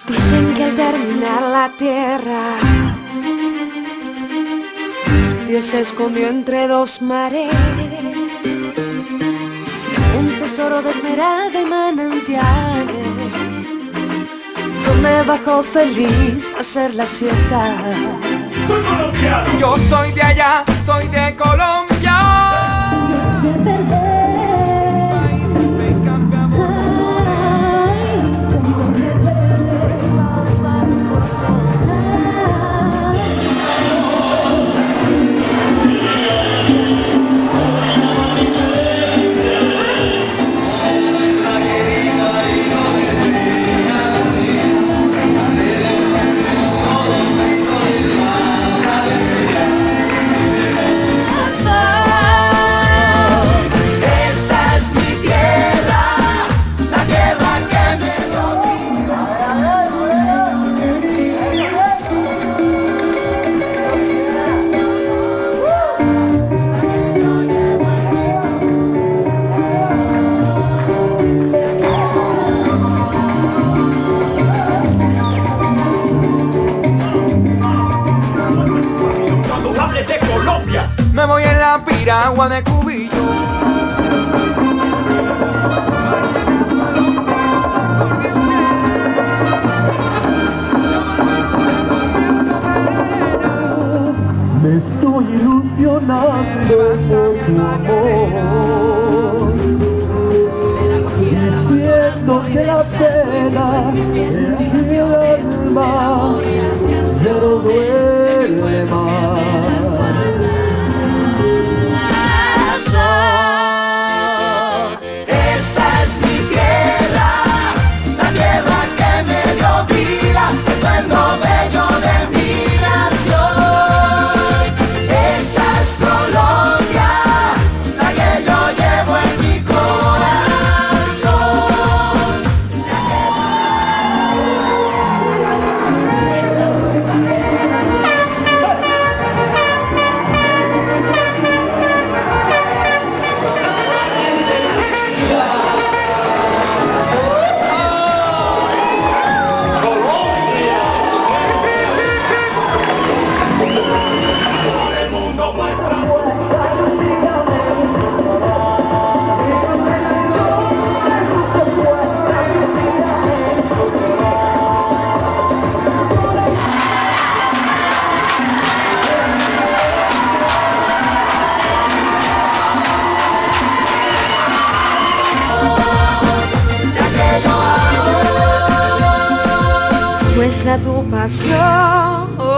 Dicen que al terminar la tierra, Dios se escondió entre dos mares, un tesoro de esmeralda y manantiales, donde bajó feliz a hacer la siesta. Soy colombiano. Yo soy de allá, soy de Colombia. Me voy en la piragua de Cubillo. Me estoy ilusionando por tu amor, diciendo que la pena en mi alma ya no duele más. Muestra tu pasión